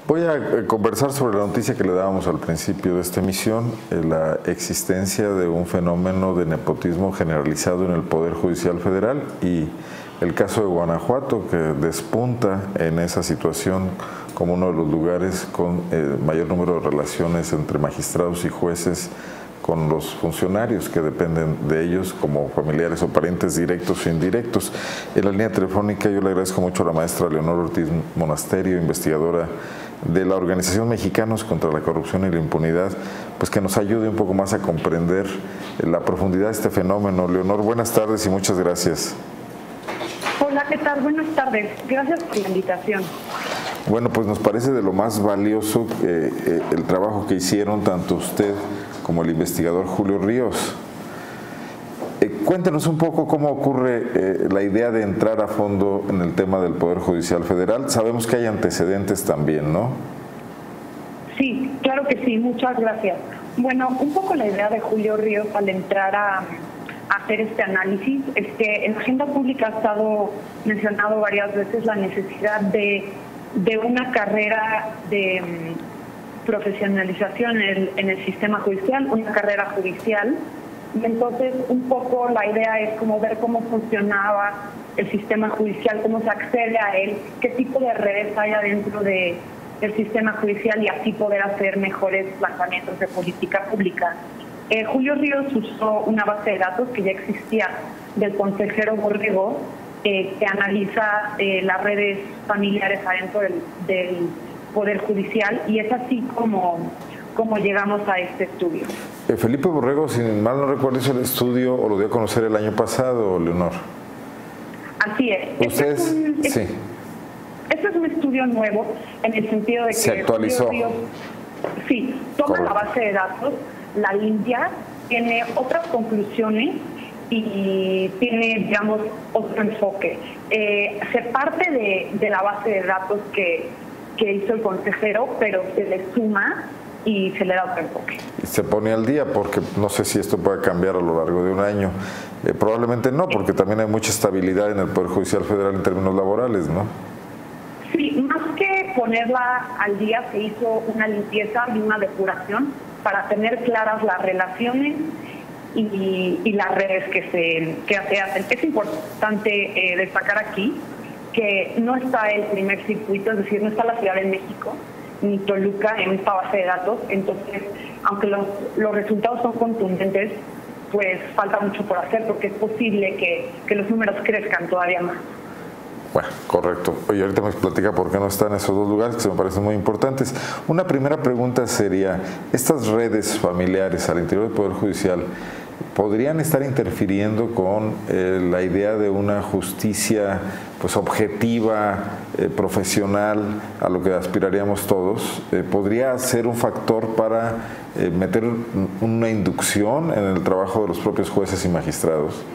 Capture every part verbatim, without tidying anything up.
Voy a conversar sobre la noticia que le dábamos al principio de esta emisión, eh, la existencia de un fenómeno de nepotismo generalizado en el Poder Judicial Federal y el caso de Guanajuato, que despunta en esa situación como uno de los lugares con eh, mayor número de relaciones entre magistrados y jueces con los funcionarios que dependen de ellos como familiares o parientes directos o indirectos. En la línea telefónica yo le agradezco mucho a la maestra Leonor Ortiz Monasterio, investigadora de la Organización Mexicanos contra la Corrupción y la Impunidad, pues que nos ayude un poco más a comprender la profundidad de este fenómeno. Leonor, buenas tardes y muchas gracias. Hola, ¿qué tal? Buenas tardes. Gracias por la invitación. Bueno, pues nos parece de lo más valioso eh, eh, el trabajo que hicieron tanto usted como el investigador Julio Ríos. Eh, cuéntenos un poco cómo ocurre eh, la idea de entrar a fondo en el tema del Poder Judicial Federal. Sabemos que hay antecedentes también, ¿no? Sí, claro que sí, muchas gracias. Bueno, un poco la idea de Julio Ríos al entrar a, a hacer este análisis es que en la agenda pública ha estado mencionado varias veces la necesidad de, de una carrera de um, profesionalización en el, en el sistema judicial, una carrera judicial. Y entonces un poco la idea es como ver cómo funcionaba el sistema judicial, cómo se accede a él, qué tipo de redes hay adentro de, del sistema judicial y así poder hacer mejores planteamientos de política pública. Eh, Julio Ríos usó una base de datos que ya existía del consejero Borrego, eh, que analiza eh, las redes familiares adentro del, del Poder Judicial, y es así como, como llegamos a este estudio. Eh, Felipe Borrego, si mal no recuerdo, hizo el estudio o lo dio a conocer el año pasado, Leonor. Así es. ¿Ustedes? Este es un, es, sí. Este es un estudio nuevo en el sentido de que se actualizó. Julio Ríos, sí, toma Correcto. La base de datos, la limpia, tiene otras conclusiones y tiene, digamos, otro enfoque. Eh, se parte de, de la base de datos que, que hizo el consejero, pero se le suma y se le da otro enfoque. Y se pone al día, porque no sé si esto puede cambiar a lo largo de un año. Eh, probablemente no, porque también hay mucha estabilidad en el Poder Judicial Federal en términos laborales, ¿no? Sí, más que ponerla al día, se hizo una limpieza y una depuración para tener claras las relaciones y, y las redes que se, que se hacen. Es importante eh, destacar aquí que no está el primer circuito, es decir, no está la Ciudad de México ni Toluca en esta base de datos. Entonces, aunque los, los resultados son contundentes, pues falta mucho por hacer, porque es posible que, que los números crezcan todavía más. Bueno, correcto. Oye, ahorita me platica por qué no están esos dos lugares, que se me parecen muy importantes. Una primera pregunta sería, ¿estas redes familiares al interior del Poder Judicial podrían estar interfiriendo con eh, la idea de una justicia pues objetiva, eh, profesional, a lo que aspiraríamos todos? Eh, ¿Podría ser un factor para eh, meter una inducción en el trabajo de los propios jueces y magistrados?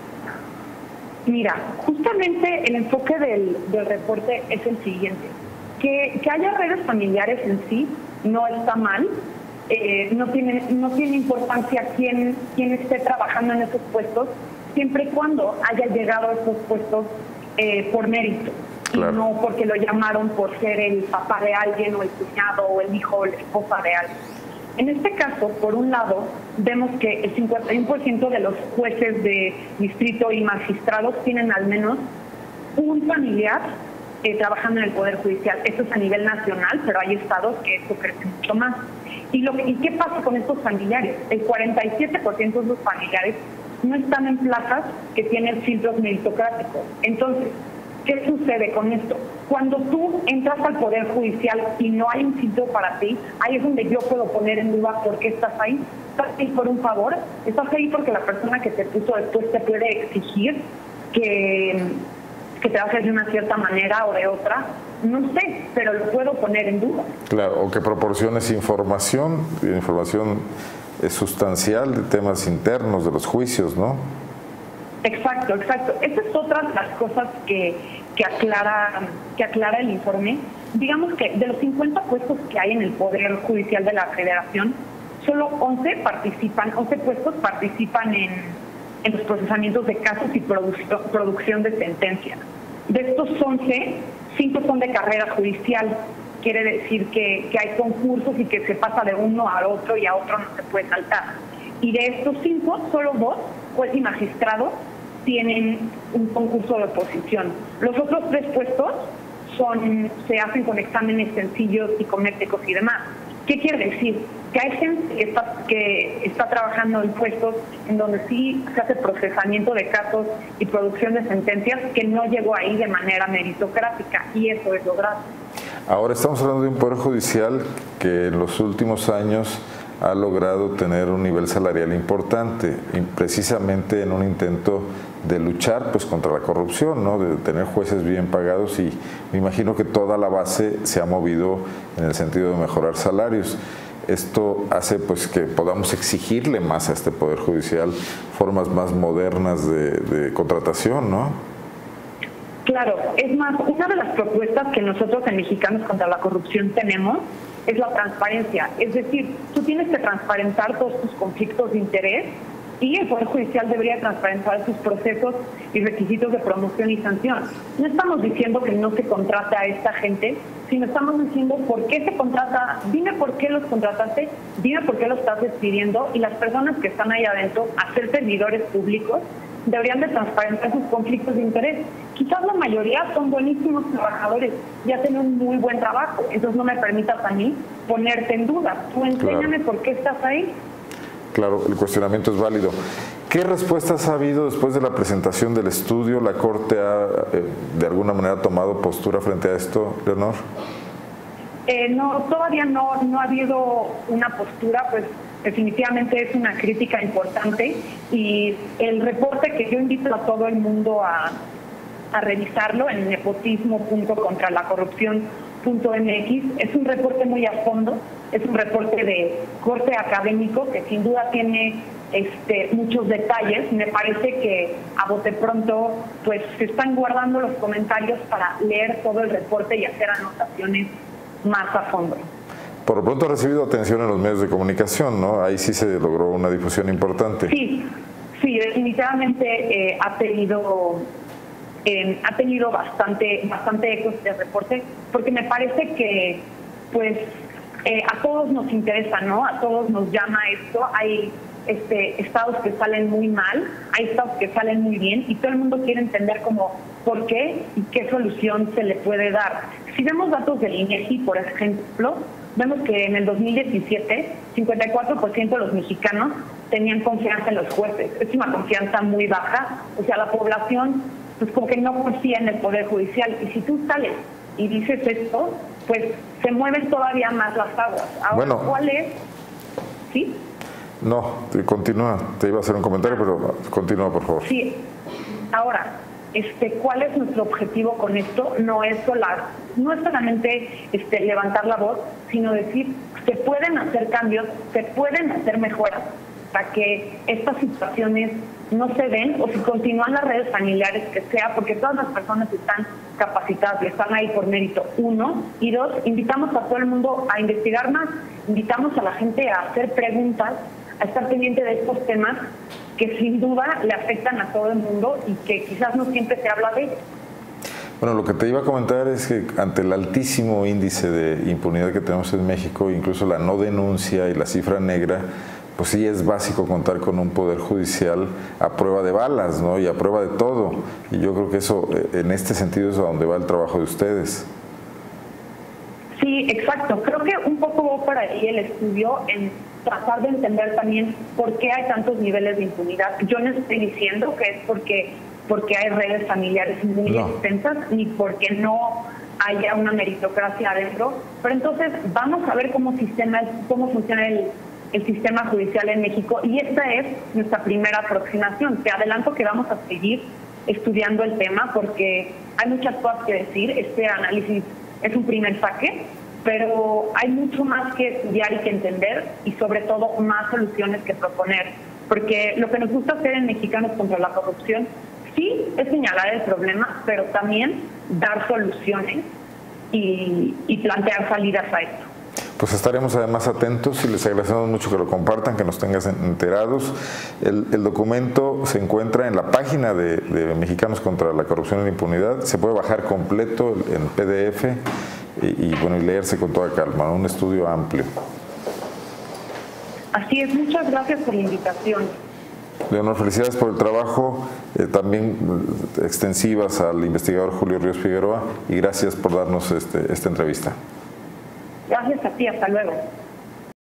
Mira, justamente el enfoque del, del reporte es el siguiente. Que, que haya redes familiares en sí no está mal. Eh, no tiene no tiene importancia quién, quién esté trabajando en esos puestos, siempre y cuando haya llegado a esos puestos eh, por mérito, claro. Y no porque lo llamaron por ser el papá de alguien o el cuñado o el hijo o la esposa de alguien. En este caso, por un lado, vemos que el cincuenta y uno por ciento de los jueces de distrito y magistrados tienen al menos un familiar eh, trabajando en el Poder Judicial. Esto es a nivel nacional, pero hay estados que esto crece mucho más. ¿Y, lo, ¿Y qué pasa con estos familiares? El cuarenta y siete por ciento de los familiares no están en plazas que tienen filtros meritocráticos. Entonces, ¿qué sucede con esto? Cuando tú entras al Poder Judicial y no hay un filtro para ti, ahí es donde yo puedo poner en duda por qué estás ahí. ¿Estás ahí por un favor? ¿Estás ahí porque la persona que te puso después te puede exigir que, que te haces de una cierta manera o de otra? No sé, pero lo puedo poner en duda. Claro, o que proporciones información, información sustancial de temas internos de los juicios, ¿no? Exacto, exacto. Esa es otra de las cosas que, que, aclara, que aclara el informe. Digamos que de los cincuenta puestos que hay en el Poder Judicial de la Federación, solo once participan, once puestos participan en, en los procesamientos de casos y produ- producción de sentencias. De estos once, cinco son de carrera judicial. quiere decir que, que hay concursos y que se pasa de uno a otro y a otro no se puede saltar. Y de estos cinco, solo dos, juez y magistrado, tienen un concurso de oposición. Los otros tres puestos son, se hacen con exámenes sencillos, psicométricos y demás. ¿Qué quiere decir? Que hay gente que está, que está trabajando en puestos en donde sí se hace procesamiento de casos y producción de sentencias que no llegó ahí de manera meritocrática, y eso es lo grave. Ahora estamos hablando de un poder judicial que en los últimos años ha logrado tener un nivel salarial importante, y precisamente en un intento de luchar pues contra la corrupción, ¿no? De tener jueces bien pagados, y me imagino que toda la base se ha movido en el sentido de mejorar salarios. Esto hace pues que podamos exigirle más a este poder judicial formas más modernas de, de contratación, ¿no? Claro, es más, una de las propuestas que nosotros en Mexicanos contra la Corrupción tenemos es la transparencia. Es decir, tú tienes que transparentar todos tus conflictos de interés, y el Poder Judicial debería transparentar sus procesos y requisitos de promoción y sanción. No estamos diciendo que no se contrata a esta gente, sino estamos diciendo por qué se contrata, dime por qué los contrataste, dime por qué los estás despidiendo, y las personas que están ahí adentro, a ser servidores públicos, deberían de transparentar sus conflictos de interés. Quizás la mayoría son buenísimos trabajadores y hacen un muy buen trabajo, entonces no me permitas a mí ponerte en duda. Tú enséñame claro. por qué estás ahí. Claro, el cuestionamiento es válido. ¿Qué respuestas ha habido después de la presentación del estudio? ¿La Corte ha eh, de alguna manera tomado postura frente a esto, Leonor? Eh, no, todavía no, no ha habido una postura, pues definitivamente es una crítica importante, y el reporte que yo invito a todo el mundo a, a revisarlo en nepotismo punto contra la corrupción punto m x, es un reporte muy a fondo, es un reporte de corte académico que sin duda tiene este, muchos detalles. Me parece que a bote pronto pues se están guardando los comentarios para leer todo el reporte y hacer anotaciones más a fondo. Por lo pronto ha recibido atención en los medios de comunicación, ¿no? Ahí sí se logró una difusión importante. Sí, sí, definitivamente eh, ha tenido eh, ha tenido bastante bastante eco este reporte, porque me parece que pues eh, a todos nos interesa, ¿no? A todos nos llama esto. Hay este, estados que salen muy mal, hay estados que salen muy bien, y todo el mundo quiere entender como por qué y qué solución se le puede dar. Si vemos datos del INEGI, por ejemplo, vemos que en el dos mil diecisiete, cincuenta y cuatro por ciento de los mexicanos tenían confianza en los jueces. Es una confianza muy baja, o sea, la población pues como que no confía en el Poder Judicial, y si tú sales y dices esto, pues se mueven todavía más las aguas. Ahora, bueno, ¿cuál es? ¿Sí? No, continúa, te iba a hacer un comentario, pero continúa, por favor. Sí, ahora, este, ¿cuál es nuestro objetivo con esto? No es, solar, no es solamente este, levantar la voz, sino decir, se pueden hacer cambios, se pueden hacer mejoras para que estas situaciones no se den, o si continúan las redes familiares, que sea, porque todas las personas están capacitadas y están ahí por mérito, uno, y dos, invitamos a todo el mundo a investigar más, invitamos a la gente a hacer preguntas, a estar pendiente de estos temas que sin duda le afectan a todo el mundo y que quizás no siempre se habla de ellos. Bueno, lo que te iba a comentar es que ante el altísimo índice de impunidad que tenemos en México, incluso la no denuncia y la cifra negra, pues sí es básico contar con un poder judicial a prueba de balas, ¿no? Y a prueba de todo. Y yo creo que eso, en este sentido, es a donde va el trabajo de ustedes. Sí, exacto. Creo que un poco va por ahí el estudio, en tratar de entender también por qué hay tantos niveles de impunidad. Yo no estoy diciendo que es porque, porque hay redes familiares muy no. extensas, ni porque no haya una meritocracia adentro, pero entonces vamos a ver cómo, sistema, cómo funciona el, el sistema judicial en México, y esta es nuestra primera aproximación. Te adelanto que vamos a seguir estudiando el tema porque hay muchas cosas que decir. Este análisis es un primer saque, pero hay mucho más que estudiar y que entender, y sobre todo más soluciones que proponer, porque lo que nos gusta hacer en Mexicanos contra la Corrupción sí es señalar el problema, pero también dar soluciones y, y plantear salidas a esto. Pues estaremos además atentos y les agradecemos mucho que lo compartan, que nos tengas enterados. El, el documento se encuentra en la página de, de Mexicanos contra la Corrupción y la Impunidad. Se puede bajar completo en P D F y, y, bueno, y leerse con toda calma, ¿no? Un estudio amplio. Así es, muchas gracias por la invitación. Leonor, felicidades por el trabajo, eh, también extensivas al investigador Julio Ríos Figueroa, y gracias por darnos este, esta entrevista. Gracias a ti, hasta luego.